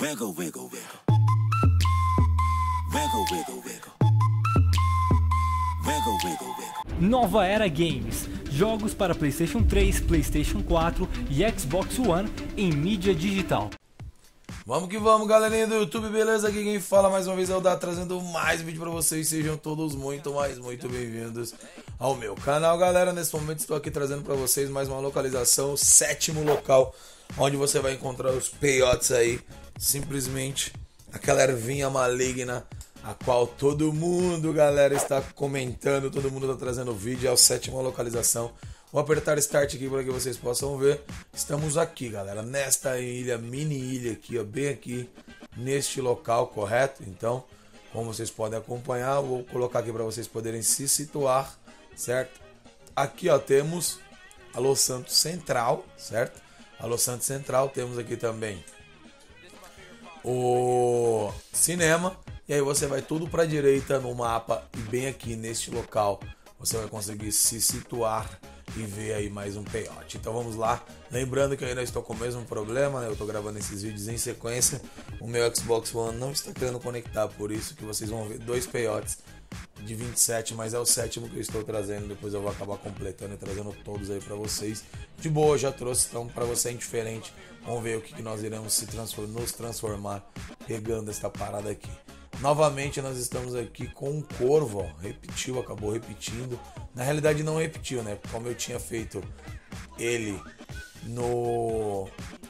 Wiggle, wiggle, wiggle. Wiggle, wiggle, wiggle. Wiggle, wiggle, wiggle. Nova Era Games. Jogos para PlayStation 3, PlayStation 4 e Xbox One em mídia digital. Vamos que vamos, galerinha do YouTube, beleza? Aqui quem fala mais uma vez é o Dá, trazendo mais vídeo pra vocês. Sejam todos muito bem-vindos ao meu canal, galera. Nesse momento estou aqui trazendo pra vocês mais uma localização, o 7º local onde você vai encontrar os peiotes aí. Simplesmente aquela ervinha maligna a qual todo mundo, galera, está comentando, todo mundo está trazendo vídeo. É a 7ª localização. Vou apertar Start aqui para que vocês possam ver. Estamos aqui, galera, nesta ilha, mini ilha aqui, ó, bem aqui, neste local, correto? Então, como vocês podem acompanhar, vou colocar aqui para vocês poderem se situar, certo? Aqui, ó, temos a Los Santos Central, certo? A Los Santos Central, temos aqui também o cinema. E aí você vai tudo para a direita no mapa e bem aqui neste local você vai conseguir se situar e ver aí mais um peiote. Então vamos lá, lembrando que eu ainda estou com o mesmo problema, né? Eu estou gravando esses vídeos em sequência, o meu Xbox One não está querendo conectar, por isso que vocês vão ver dois peiotes de 27, mas é o 7º que eu estou trazendo. Depois eu vou acabar completando e trazendo todos aí para vocês. De boa, já trouxe, então para você é indiferente. Vamos ver o que nós iremos nos transformar pegando esta parada aqui. Novamente nós estamos aqui com um corvo, ó, repetiu, acabou repetindo. Na realidade não repetiu, né? Como eu tinha feito ele no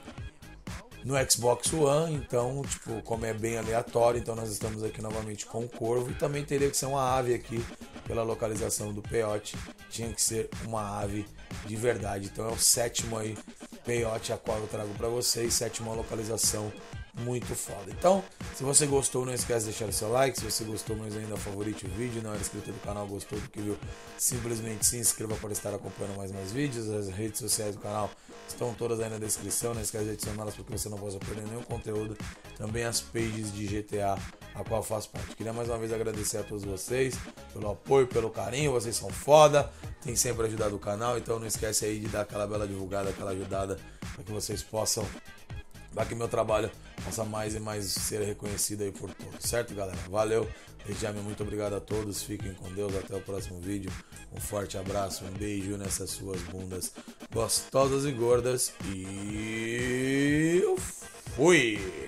Xbox One, então, tipo, como é bem aleatório, então nós estamos aqui novamente com o corvo. E também teria que ser uma ave aqui, pela localização do peiote, tinha que ser uma ave de verdade. Então é o 7º aí peiote a qual eu trago para vocês, 7ª localização, muito foda. Então, se você gostou, não esquece de deixar o seu like. Se você gostou, mas ainda favorite o vídeo, não era inscrito no canal, gostou do que viu, simplesmente se inscreva para estar acompanhando mais vídeos. As redes sociais do canal estão todas aí na descrição, não esquece de adicioná-las para que você não possa perder nenhum conteúdo. Também as pages de GTA a qual faço parte. Queria mais uma vez agradecer a todos vocês pelo apoio, pelo carinho, vocês são foda, tem sempre ajudado o canal, então não esquece aí de dar aquela bela divulgada, aquela ajudada para que vocês possam, para que meu trabalho possa mais e mais ser reconhecido aí por todos, certo, galera? Valeu, desde já, muito obrigado a todos, fiquem com Deus, até o próximo vídeo, um forte abraço, um beijo nessas suas bundas gostosas e gordas e fui!